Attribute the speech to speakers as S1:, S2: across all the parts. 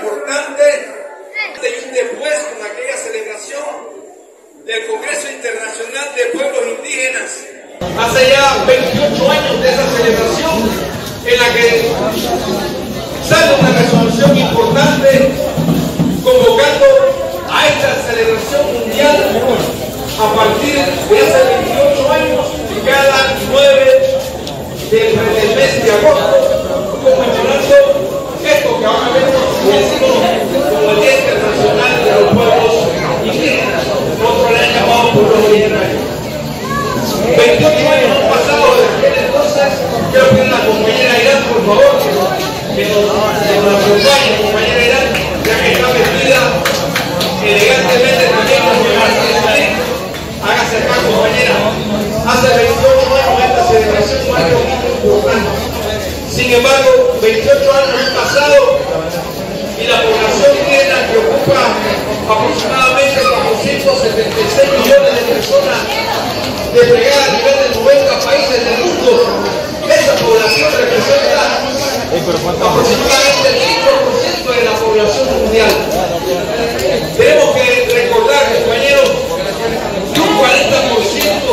S1: importante de un después con aquella celebración del Congreso Internacional de Pueblos Indígenas. Hace ya 28 años de esa celebración en la que sale una resolución importante convocando a esta celebración mundial a partir de hace 28 años, cada 9 del mes de agosto, conmemorando esto que ahora decimos como el Día Internacional de los Pueblos Indígenas, nosotros le han llamado pueblos originarios. 28 años han pasado desde aquel entonces. Quiero pedir a la compañera Irán, por favor, que nos acompañe, compañera Irán, ya que está vestida elegantemente también como el artista. Hágase acá, compañera. Hace 28 años esta celebración fue algo muy importante. Sin embargo, 28 años han pasado y la población indígena, que ocupa aproximadamente 476 millones de personas desplegadas a nivel de 90 países del mundo, esa población representa aproximadamente el 5% de la población mundial. Tenemos que recordar, compañeros, que un 40%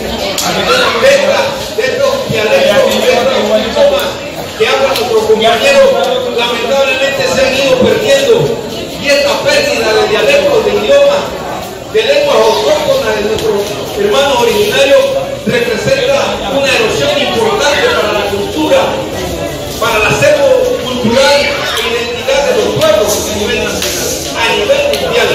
S1: de estos dialectos y de estos idiomas que hablan nuestros compañeros lamentablemente se han ido perdiendo, y esta pérdida de dialectos, de idiomas, de lenguas autóctonas de nuestros hermanos originarios representa una erosión importante para la cultura, para el acervo cultural e identidad de los pueblos a nivel nacional, a nivel mundial.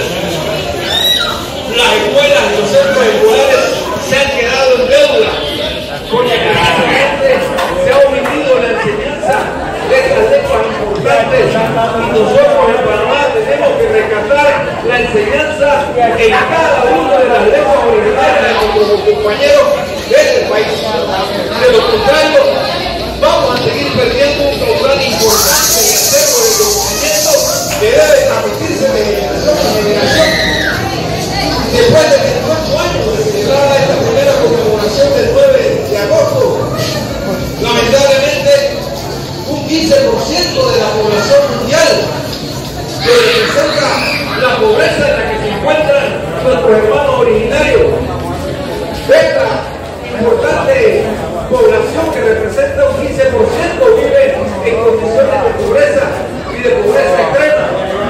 S1: Las escuelas y los centros escolares se han quedado en deuda porque precisamente se ha omitido la enseñanza de estas lenguas importantes, y nosotros en Panamá tenemos que rescatar la enseñanza en cada una de las lenguas originarias de nuestros compañeros de este país. De lo contrario, vamos a seguir perdiendo un caudal importante y acervo de conocimiento que debe transmitirse de generación a generación. Después de 28 años de celebrada esta primera conmemoración del 9 de agosto, lamentablemente un 15% de la población mundial, que representa la pobreza en la que se encuentran nuestros hermanos originarios, esta importante población que representa un 15% vive en condiciones de pobreza y de pobreza extrema.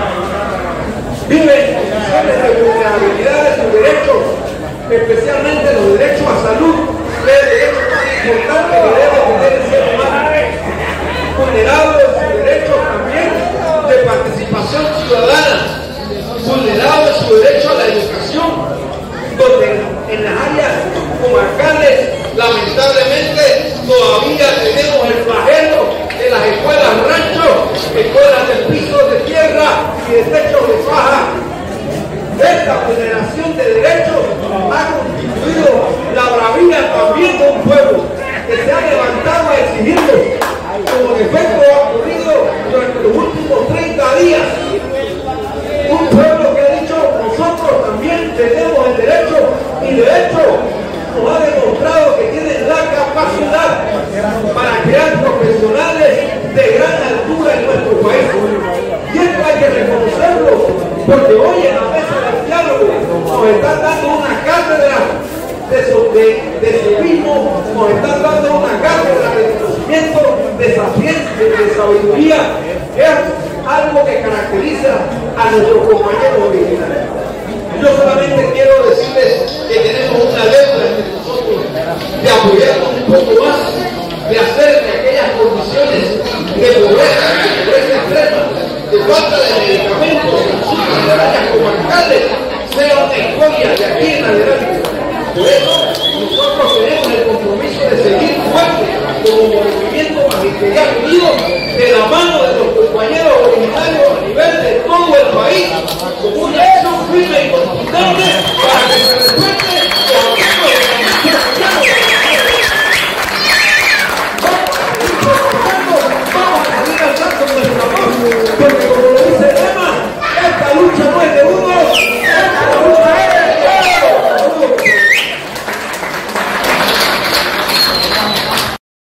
S1: Vive en condiciones de vulnerabilidad de sus derechos, especialmente los derechos a salud, que es el derecho más importante que debe tener el ser humano. Vulnerado en sus derechos también de participación ciudadana, vulnerado en su derecho a la educación, donde en las áreas comarcales lamentablemente todavía tenemos el flagelo de las escuelas ranchos, escuelas de pisos de tierra y de techos de paja. Esta vulneración de derechos ha constituido la bravía también de un pueblo que se ha levantado a exigirlo, como en efecto ha ocurrido durante los últimos 30 días. Un pueblo que ha dicho: nosotros también tenemos el derecho, y de hecho nos ha demostrado que tienen la capacidad para crear profesionales de gran altura en nuestro país. Y esto hay que reconocerlo, porque hoy en la mesa del diálogo nos están dando una cátedra de civismo, nos están dando una cátedra de conocimiento, de sapiencia, de sabiduría, que es algo que caracteriza a nuestros compañeros originarios. Yo solamente quiero decirles que tenemos una deuda entre nosotros de apoyarnos un poco más, de hacer que aquellas condiciones de pobreza extrema, de falta de medicamentos en las áreas comarcales, sea una historia de aquí en adelante. Por eso nosotros tenemos el compromiso de seguir fuerte como movimiento magisterial unido, de la mano de los compañeros originarios a nivel de todo el país, como una